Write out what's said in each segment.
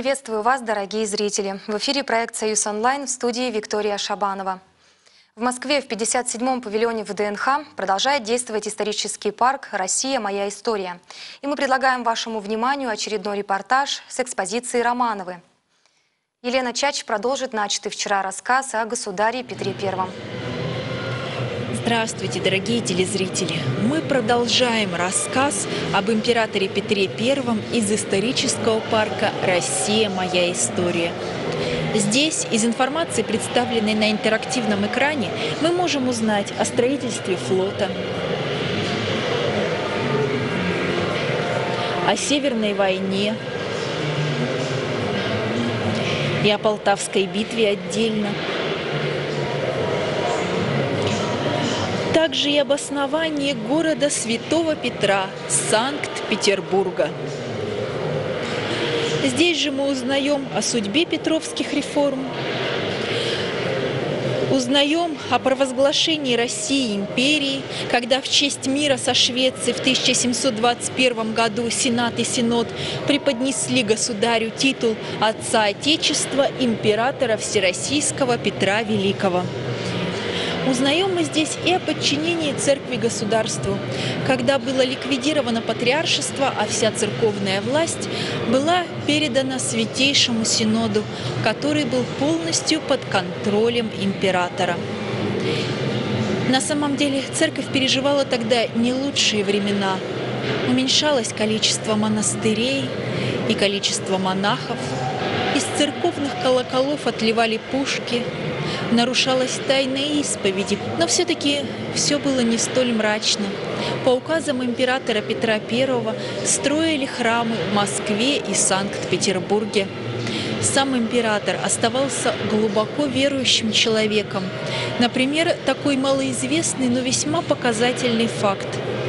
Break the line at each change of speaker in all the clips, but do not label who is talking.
Приветствую вас, дорогие зрители! В эфире проект «Союз онлайн», в студии Виктория Шабанова. В Москве в 57-м павильоне ВДНХ продолжает действовать исторический парк «Россия. Моя история». И мы предлагаем вашему вниманию очередной репортаж с экспозиции Романовы. Елена Чач продолжит начатый вчера рассказ о государе Петре I.
Здравствуйте, дорогие телезрители! Мы продолжаем рассказ об императоре Петре I из исторического парка «Россия. Моя история». Здесь из информации, представленной на интерактивном экране, мы можем узнать о строительстве флота, о Северной войне и о Полтавской битве отдельно. Также и об основании города Святого Петра, Санкт-Петербурга. Здесь же мы узнаем о судьбе петровских реформ, узнаем о провозглашении России империей, когда в честь мира со Швецией в 1721 году Сенат и Синод преподнесли государю титул Отца Отечества императора Всероссийского Петра Великого. Узнаем мы здесь и о подчинении церкви государству, когда было ликвидировано патриаршество, а вся церковная власть была передана Святейшему Синоду, который был полностью под контролем императора. На самом деле церковь переживала тогда не лучшие времена. Уменьшалось количество монастырей и количество монахов. Из церковных колоколов отливали пушки. Нарушалась тайна исповеди, но все-таки все было не столь мрачно. По указам императора Петра I строили храмы в Москве и Санкт-Петербурге. Сам император оставался глубоко верующим человеком. Например, такой малоизвестный, но весьма показательный факт.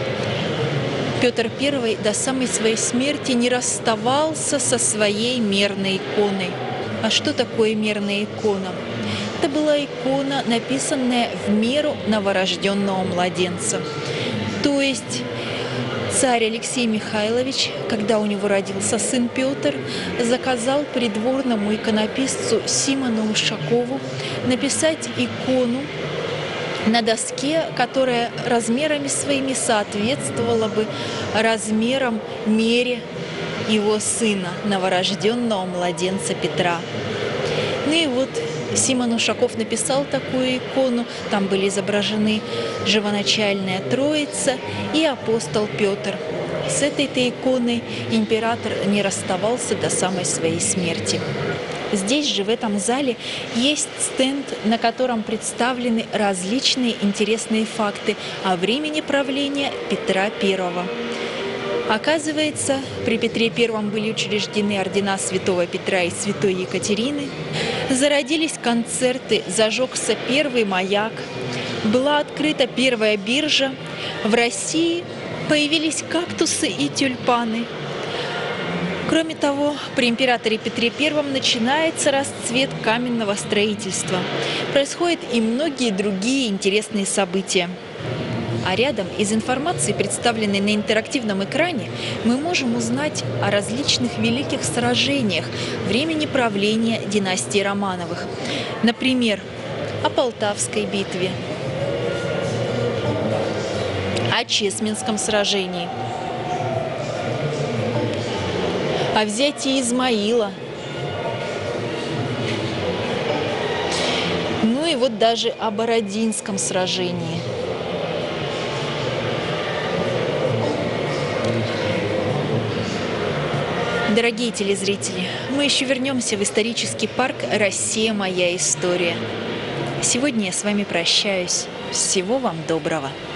Петр I до самой своей смерти не расставался со своей мерной иконой. А что такое мерная икона? Это была икона, написанная в меру новорожденного младенца. То есть царь Алексей Михайлович, когда у него родился сын Петр, заказал придворному иконописцу Симону Ушакову написать икону на доске, которая размерами своими соответствовала бы размерам мере его сына, новорожденного младенца Петра. Ну и вот Симон Ушаков написал такую икону, там были изображены Живоначальная Троица и апостол Петр. С этой-то иконой император не расставался до самой своей смерти. Здесь же, в этом зале, есть стенд, на котором представлены различные интересные факты о времени правления Петра I. Оказывается, при Петре I были учреждены ордена Святого Петра и Святой Екатерины, зародились концерты, зажегся первый маяк, была открыта первая биржа, в России появились кактусы и тюльпаны. Кроме того, при императоре Петре I начинается расцвет каменного строительства. Происходят и многие другие интересные события. А рядом из информации, представленной на интерактивном экране, мы можем узнать о различных великих сражениях времени правления династии Романовых. Например, о Полтавской битве, о Чесменском сражении, о взятии Измаила. Ну и вот даже о Бородинском сражении. Дорогие телезрители, мы еще вернемся в исторический парк «Россия. Моя история». Сегодня я с вами прощаюсь. Всего вам доброго!